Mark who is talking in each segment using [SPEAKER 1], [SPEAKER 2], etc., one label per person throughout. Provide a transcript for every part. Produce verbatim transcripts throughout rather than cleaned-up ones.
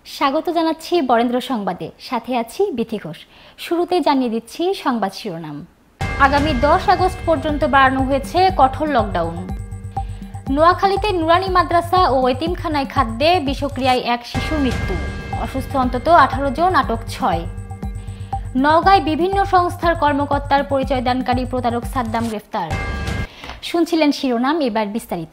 [SPEAKER 1] স্বাগত জানাচ্ছি বরেন্দ্র সংবাদে, সাথে আছি বিথি ঘোষ। শুরুতে জানিয়ে দিচ্ছি সংবাদ শিরোনাম। আগামী দশ আগস্ট পর্যন্ত বাড়ানো হয়েছে কঠোর লকডাউন। নোয়াখালীতে নুরানি মাদ্রাসা ও এতিমখানায় খাদ্যে বিষক্রিয়ায় এক শিশুর মৃত্যু, অসুস্থ অন্তত আঠারো জন, আটক ছয়। নওগাঁয় বিভিন্ন সংস্থার কর্মকর্তার পরিচয় দানকারী প্রতারক সাদ্দাম গ্রেফতার। শুনছিলেন শিরোনাম, এবার বিস্তারিত।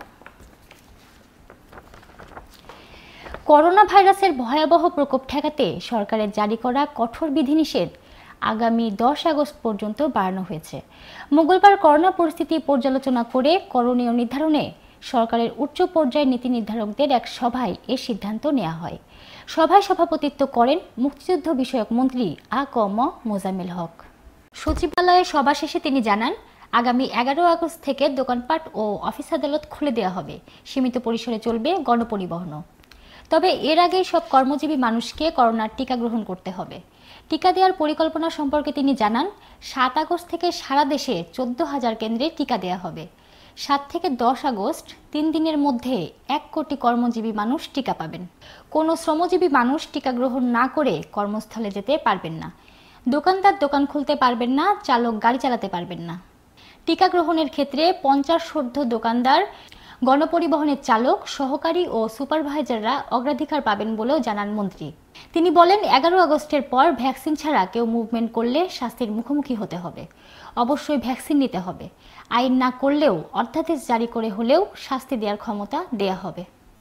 [SPEAKER 1] করোনা ভাইরাসের ভয়াবহ প্রকোপ ঠেকাতে সরকারের জারি করা কঠোর বিধিনিষেধ আগামী দশ আগস্ট পর্যন্ত বাড়ানো হয়েছে। মঙ্গলবার করোনা পরিস্থিতি পর্যালোচনা করে করণীয় নির্ধারণে সরকারের উচ্চ পর্যায়ের নীতি নির্ধারকদের এক সভায় এ সিদ্ধান্ত নেওয়া হয়। সভায় সভাপতিত্ব করেন মুক্তিযুদ্ধ বিষয়ক মন্ত্রী আ ক ম মোজাম্মেল হক। সচিবালয়ে সভা শেষে তিনি জানান, আগামী এগারো আগস্ট থেকে দোকানপাট ও অফিস আদালত খুলে দেওয়া হবে। সীমিত পরিসরে চলবে গণপরিবহনও। তবে এর আগে সব কর্মজীবী মানুষকে করোনার টিকা গ্রহণ করতে হবে। টিকা দেওয়ার পরিকল্পনা সম্পর্কে তিনি জানান, সাত আগস্ট থেকে সারা দেশে চোদ্দ হাজার কেন্দ্রে টিকা দেওয়া হবে। সাত থেকে দশ আগস্ট তিন দিনের মধ্যে এক কোটি কর্মজীবী মানুষ টিকা পাবেন। কোনো শ্রমজীবী মানুষ টিকা গ্রহণ না করে কর্মস্থলে যেতে পারবেন না। দোকানদার দোকান খুলতে পারবেন না, চালক গাড়ি চালাতে পারবেন না। টিকা গ্রহণের ক্ষেত্রে পঞ্চাশ ঊর্ধ্ব দোকানদার, গণপরিবহনের চালক, সহকারী ও সুপারভাইজাররা অগ্রাধিকার পাবেন বলেও জানান মন্ত্রী। তিনি বলেন, এগারো আগস্টের পর ভ্যাকসিন ছাড়া কেউ মুভমেন্ট করলে শাস্তির মুখোমুখি হতে হবে। অবশ্যই ভ্যাকসিন নিতে হবে। আইন না করলেও অধ্যাদেশ জারি করে হলেও শাস্তি দেওয়ার ক্ষমতা দেয়া হবে।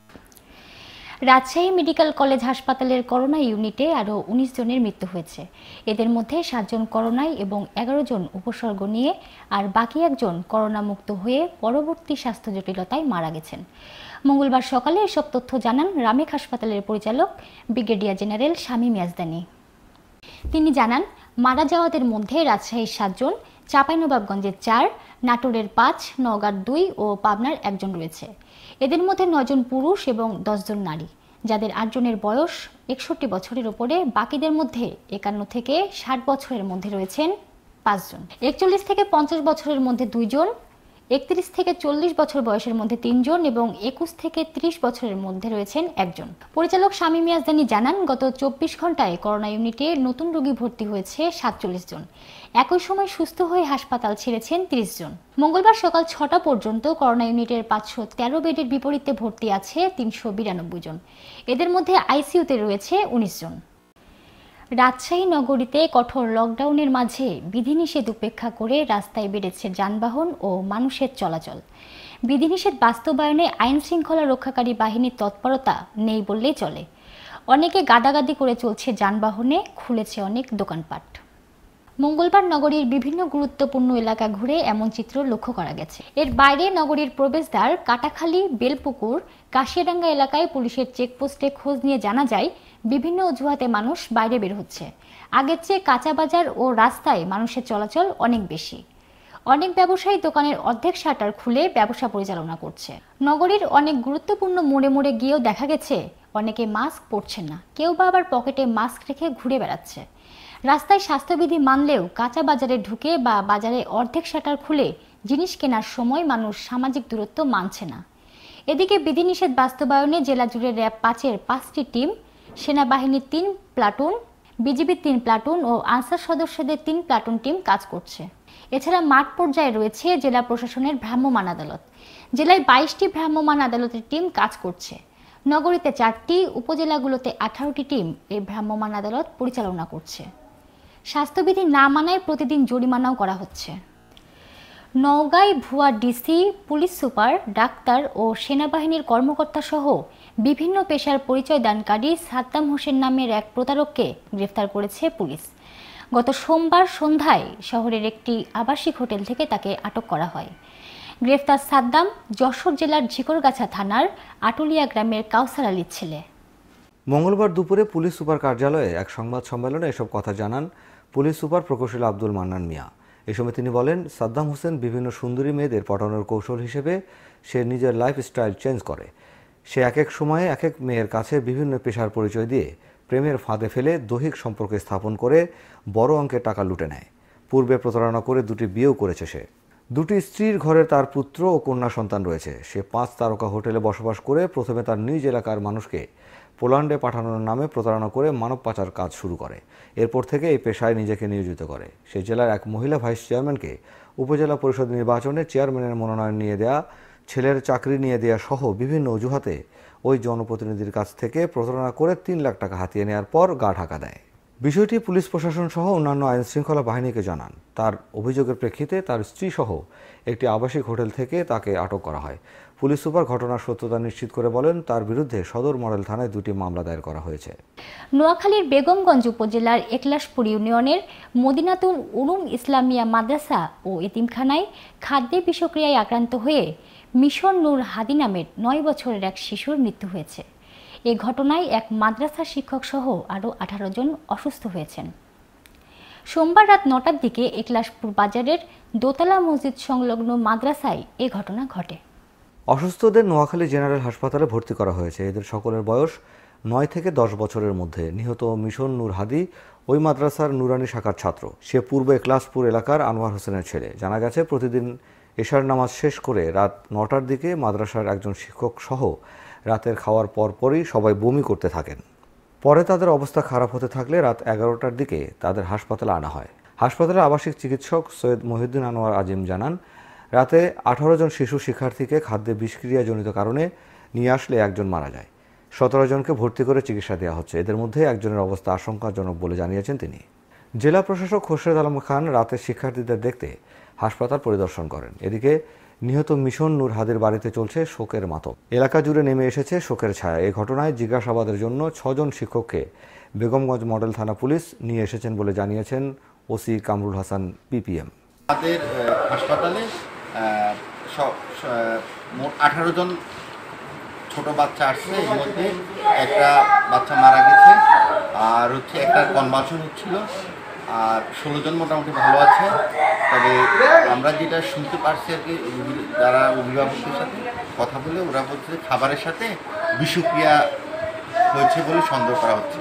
[SPEAKER 1] রাজশাহী মেডিকেল কলেজ হাসপাতালের করোনা ইউনিটে আরও উনিশ জনের মৃত্যু হয়েছে। এদের মধ্যে সাতজন করোনায় এবং এগারো জন উপসর্গ নিয়ে আর বাকি একজন করোনা মুক্ত হয়ে পরবর্তী স্বাস্থ্য জটিলতায় মারা গেছেন। মঙ্গলবার সকালে এসব তথ্য জানান রামেক হাসপাতালের পরিচালক ব্রিগেডিয়ার জেনারেল শামীম ইয়াজদানী। তিনি জানান, মারা যাওয়াদের মধ্যে রাজশাহীর সাতজন, চাঁপাইনবাবগঞ্জের চার, নাটোরের পাঁচ, নওগাঁর দুই ও পাবনার একজন রয়েছে। এদের মধ্যে নয়জন পুরুষ এবং দশজন নারী, যাদের আটজনের বয়স একষট্টি বছরের ওপরে। বাকিদের মধ্যে একান্ন থেকে ষাট বছরের মধ্যে রয়েছেন পাঁচজন, একচল্লিশ থেকে পঞ্চাশ বছরের মধ্যে দুইজন, একত্রিশ থেকে চল্লিশ বছর বয়সের মধ্যে তিনজন এবং একুশ থেকে ত্রিশ বছরের মধ্যে রয়েছেন একজন। পরিচালক শামীম ইয়াজদানী জানান, গত চব্বিশ ঘন্টায় করোনা ইউনিটে নতুন রোগী ভর্তি হয়েছে সাতচল্লিশ জন। একই সময় সুস্থ হয়ে হাসপাতাল ছেড়েছেন ত্রিশ জন। মঙ্গলবার সকাল ছটা পর্যন্ত করোনা ইউনিটের পাঁচশো তেরো বেডের বিপরীতে ভর্তি আছে তিনশো বিরানব্বই জন। এদের মধ্যে আইসিইউতে রয়েছে উনিশ জন। রাজশাহী নগরীতে কঠোর লকডাউনের মাঝে বিধিনিষেধ উপেক্ষা করে রাস্তায় বেড়েছে যানবাহন ও মানুষের চলাচল। বিধিনিষেধ বাস্তবায়নে আইন শৃঙ্খলা রক্ষাকারী বাহিনীর তৎপরতা নেই বললেই চলে। অনেকে গাদাগাদি করে চলছে যানবাহনে, খুলেছে অনেক দোকানপাট। মঙ্গলবার নগরীর বিভিন্ন গুরুত্বপূর্ণ এলাকা ঘুরে এমন চিত্র লক্ষ্য করা গেছে। এর বাইরে নগরীর প্রবেশদ্বার কাটাখালী, বেলপুকুর, কাশিয়াডাঙ্গা এলাকায় পুলিশের চেকপোস্টে খোঁজ নিয়ে জানা যায়, বিভিন্ন অজুহাতে মানুষ বাইরে বের হচ্ছে। আগের চেয়ে কাঁচা বাজার ও রাস্তায় মানুষের চলাচল অনেক বেশি। অনেক ব্যবসায়ী দোকানের অর্ধেক শাটার খুলে ব্যবসা পরিচালনা করছে। নগরীর অনেক গুরুত্বপূর্ণ মোড়ে মোড়ে গিয়েও দেখা গেছে অনেকে মাস্ক পরছেন না, কেউ বা আবার পকেটে মাস্ক রেখে ঘুরে বেড়াচ্ছে। রাস্তায় স্বাস্থ্যবিধি মানলেও কাঁচা বাজারে ঢুকে বা বাজারে অর্ধেক শাটার খুলে জিনিস কেনার সময় মানুষ সামাজিক দূরত্ব মানছে না। এদিকে বিধিনিষেধ বাস্তবায়নে জেলা জুড়ে র্যাব পাঁচের পাঁচটি টিম, সেনাবাহিনীর তিন প্লাটুন, বিজিবির তিন প্লাটুন ও আনসার সদস্যদের তিন প্লাটুন টিম কাজ করছে। এছাড়া মাঠ পর্যায়ে রয়েছে জেলা প্রশাসনের ভ্রাম্যমাণ আদালত। জেলায় বাইশটি ভ্রাম্যমাণ আদালতের টিম কাজ করছে। নগরীতে চারটি, উপজেলাগুলোতে আঠারোটি টিম এই ভ্রাম্যমাণ আদালত পরিচালনা করছে। স্বাস্থ্যবিধি না মানায় প্রতিদিন জরিমানাও করা হচ্ছে। নওগাঁয় ভুয়া ডিসি, পুলিশ সুপার, ডাক্তার ও সেনাবাহিনীর কর্মকর্তা সহ বিভিন্ন পেশার পরিচয় দানকারী সাদ্দাম হোসেন নামের এক প্রতারককে গ্রেফতার করেছে পুলিশ। গত সোমবার সন্ধ্যায় শহরের একটি আবাসিক হোটেল থেকে তাকে আটক করা হয়। গ্রেফতার সাদ্দাম যশোর জেলার ঝিকরগাছা থানার আটুলিয়া গ্রামের কাউসার আলীর ছেলে।
[SPEAKER 2] মঙ্গলবার দুপুরে পুলিশ সুপার কার্যালয়ে এক সংবাদ সম্মেলনে এসব কথা জানান পুলিশ সুপার প্রকৌশলী আব্দুল মান্নান মিয়া। এ সময় তিনি বলেন, সাদ্দাম হোসেন বিভিন্ন সুন্দরী মেয়েদের পটানোর কৌশল হিসেবে সে নিজের লাইফস্টাইল চেঞ্জ করে। সে এক এক সময়ে এক এক মেয়ের কাছে বিভিন্ন পেশার পরিচয় দিয়ে প্রেমের ফাঁদে ফেলে দৈহিক সম্পর্ক স্থাপন করে বড় অঙ্কের টাকা লুটে নেয়। পূর্বে প্রতারণা করে দুটি বিয়েও করেছে সে। দুটি স্ত্রীর ঘরে তার পুত্র ও কন্যা সন্তান রয়েছে। সে পাঁচ তারকা হোটেলে বসবাস করে প্রথমে তার নিজ এলাকার মানুষকে পোল্যান্ডে পাঠানোর নামে প্রতারণা করে মানব পাচার কাজ শুরু করে। এরপর থেকে এই পেশায় নিজেকে নিয়োজিত করে। সেই জেলার এক মহিলা ভাইস চেয়ারম্যানকে উপজেলা পরিষদ নির্বাচনে চেয়ারম্যানের মনোনয়ন নিয়ে দেয়া, ছেলের চাকরি নিয়ে দেয়া সহ বিভিন্ন অজুহাতে ওই জনপ্রতিনিধির কাছ থেকে প্রতারণা করে তিন লাখ টাকা হাতিয়ে নেওয়ার পর গা ঢাকা দেয়। বিষয়টি পুলিশ প্রশাসন সহ অন্যান্য আইন শৃঙ্খলা বাহিনীকে জানান। তার অভিযোগের প্রেক্ষিতে তার স্ত্রী সহ একটি আবাসিক হোটেল থেকে তাকে আটক করা হয়। পুলিশ সুপার ঘটনার সত্যতা নিশ্চিত করে বলেন, তার বিরুদ্ধে সদর মডেল থানায় দুটি মামলা দায়ের করা হয়েছে।
[SPEAKER 1] নোয়াখালীর বেগমগঞ্জ উপজেলার একলাশপুর ইউনিয়নের মদিনাতুল উলুম ইসলামিয়া মাদ্রাসা ও এতিমখানায় খাদ্যে বিষক্রিয়ায় আক্রান্ত হয়ে মিশন নূর হাদি নামের নয় বছরের এক শিশুর মৃত্যু হয়েছে। এ ঘটনায় এক মাদ্রাসা শিক্ষক সহ আরও আঠারো জন অসুস্থ হয়েছেন। সোমবার রাত নটার দিকে একলাশপুর বাজারের দোতলা মসজিদ সংলগ্ন মাদ্রাসায় এ ঘটনা ঘটে।
[SPEAKER 2] অসুস্থদের নোয়াখালী জেনারেল হাসপাতালে ভর্তি করা হয়েছে। এদের সকলের বয়স নয় থেকে দশ বছরের মধ্যে। নিহত মিশন নূর হাদি ওই মাদ্রাসার নুরানি শাখার ছাত্র। সে পূর্ব একলাশপুর এলাকার আনোয়ার হোসেনের ছেলে। জানা গেছে, প্রতিদিন এশার নামাজ শেষ করে রাত নটার দিকে মাদ্রাসার একজন শিক্ষক সহ রাতের খাওয়ার পরপরই সবাই বমি করতে থাকেন। পরে তাদের অবস্থা খারাপ হতে থাকলে রাত এগারোটার দিকে তাদের হাসপাতালে আনা হয়। হাসপাতালের আবাসিক চিকিৎসক সৈয়দ মহিউদ্দিন আনোয়ার আজিম জানান, রাতে আঠারো জন শিশু শিক্ষার্থীকে খাদ্যে বিষক্রিয়াজনিত কারণে নিয়ে আসলে একজন মারা যায়। সতেরো জনকে ভর্তি করে চিকিৎসা দেওয়া হচ্ছে। এদের মধ্যে একজনের অবস্থা আশঙ্কাজনক বলে জানিয়েছেন তিনি। জেলা প্রশাসক খোরশেদ আলম খান রাতে শিক্ষার্থীদের দেখতে হাসপাতাল পরিদর্শন করেন। এদিকে নিহত মিশন নূর হাদির বাড়িতে চলছে শোকের মাতম। এলাকা জুড়ে নেমে এসেছে শোকের ছায়া। এই ঘটনায় জিজ্ঞাসাবাদের জন্য ছজন শিক্ষককে বেগমগঞ্জ মডেল থানা পুলিশ নিয়ে এসেছেন বলে জানিয়েছেন ওসি কামরুল হাসান পিপিএম।
[SPEAKER 3] আমাদের হাসপাতালে মোট আঠারো জন ছোট বাচ্চা আসছে। এর মধ্যে একটা বাচ্চা মারা গেছে, আর হচ্ছে একটা কনভার্সন হচ্ছিল, আর ষোলো জন মোটামুটি ভালো আছে। তবে আমরা যেটা শুনতে পারছি আর কি, যারা অভিভাবকদের সাথে কথা বলে ওরা বলছে খাবারের সাথে বিষক্রিয়া হয়েছে বলে সন্দেহ করা হচ্ছে।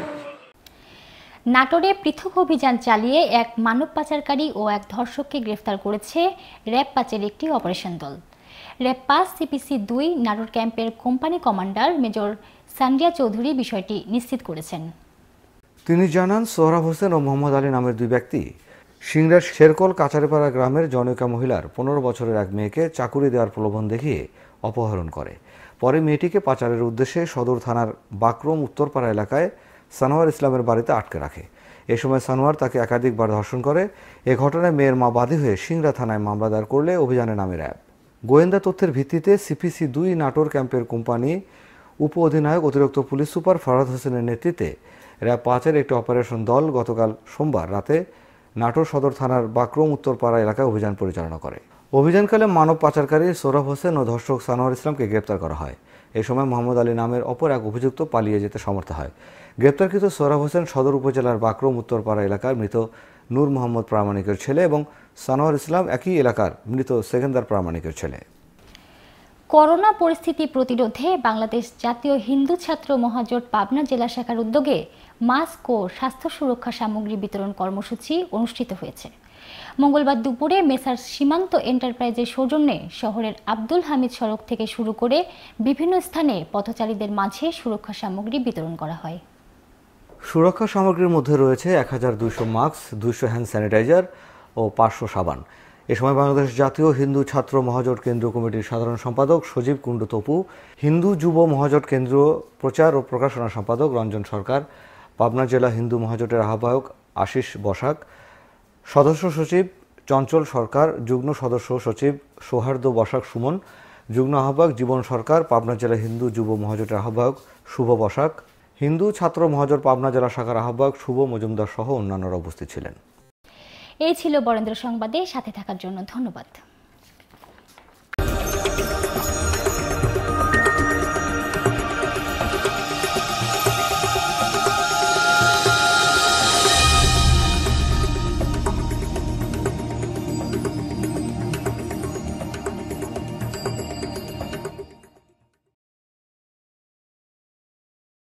[SPEAKER 1] নাটোরে পৃথক অভিযান চালিয়ে এক মানব পাচারকারী ও এক ধর্ষককে গ্রেফতার করেছে র্যাব পাঁচের একটি অপারেশন দল। র্যাব পাঁচ সিপিসি দুই নাটোর ক্যাম্পের company commander major Sandia Chowdhury বিষয়টি নিশ্চিত করেছেন।
[SPEAKER 2] তিনি জানান, সোহরাব হোসেন ও মোহাম্মদ আলী নামের দুই ব্যক্তি সিংড়ার শেরকল কাচারিপাড়া গ্রামের জনৈকা মহিলার পনেরো বছরের এক মেয়েকে চাকুরি দেওয়ার প্রলোভন দেখিয়ে অপহরণ করে। পরে মেয়েটিকে পাচারের উদ্দেশ্যে সদর থানার বাকরম উত্তরপাড়া এলাকায় সানোয়ার ইসলামের বাড়িতে আটকে রাখে। এ সময় সানোয়ার তাকে একাধিকবার ধর্ষণ করে। এ ঘটনায় মেয়ের মা বাদী হয়ে সিংড়া থানায় মামলা দায়ের করলে অভিযানে নামে র্যাব। গোয়েন্দা তথ্যের ভিত্তিতে সিপিসি দুই নাটোর ক্যাম্পের কোম্পানি উপ অধিনায়ক অতিরিক্ত পুলিশ সুপার ফরহাদ হোসেনের নেতৃত্বে র্যাব পাঁচের একটি অপারেশন দল গতকাল সোমবার রাতে নাটোর সদর থানার বাকরম উত্তরপাড়া এলাকায় অভিযান পরিচালনা করে। অভিযানকালে মানব পাচারকারী সোহরাব হোসেন ও ধর্ষক সানোয়ার ইসলামকে গ্রেপ্তার করা হয়। এ সময় মোহাম্মদ আলী নামের অপর এক অভিযুক্ত পালিয়ে যেতে সমর্থ হয়। গ্রেপ্তারকৃত সোহরাব হোসেন সদর উপজেলার বাকরম উত্তরপাড়া এলাকার মৃত নূর মোহাম্মদ প্রামাণিকের ছেলে এবং সানোয়ার ইসলাম একই এলাকার মৃত সেকেন্দার প্রামাণিকের ছেলে।
[SPEAKER 1] করোনা পরিস্থিতি প্রতিরোধে বাংলাদেশ জাতীয় হিন্দু ছাত্র মহাজোট পাবনা জেলা শাখার উদ্যোগে মাস্ক ও স্বাস্থ্য সুরক্ষা সামগ্রী বিতরণ কর্মসূচি অনুষ্ঠিত হয়েছে। মঙ্গলবার দুপুরে মেসার্স সীমান্ত এন্টারপ্রাইজের সৌজন্যে শহরের আব্দুল হামিদ সড়ক থেকে শুরু করে বিভিন্ন স্থানে পথচারীদের মাঝে সুরক্ষা সামগ্রী বিতরণ করা হয়।
[SPEAKER 2] সুরক্ষা সামগ্রীর মধ্যে রয়েছে এক হাজার দুইশো মাস্ক, দুইশো হ্যান্ড স্যানিটাইজার ও পাঁচশো সাবান। এ সময় বাংলাদেশ জাতীয় হিন্দু ছাত্র মহাজোট কেন্দ্রীয় কমিটির সাধারণ সম্পাদক সজীব কুণ্ডু তপু, হিন্দু যুব মহাজোট কেন্দ্রীয় প্রচার ও প্রকাশনা সম্পাদক রঞ্জন সরকার, পাবনা জেলা হিন্দু মহাজোটের আহ্বায়ক আশিস বসাক, সদস্য সচিব চঞ্চল সরকার, যুগ্ম সদস্য সচিব সৌহার্দ্য বসাক সুমন, যুগ্ম আহ্বায়ক জীবন সরকার, পাবনা জেলা হিন্দু যুব মহাজোটের আহ্বায়ক শুভ বসাক, হিন্দু ছাত্র মহাজোট পাবনা জেলা শাখার আহ্বায়ক শুভ মজুমদার সহ অন্যান্যরা উপস্থিত ছিলেন।
[SPEAKER 1] এই ছিল বরেন্দ্র সংবাদে সাথে থাকার জন্য ধন্যবাদ।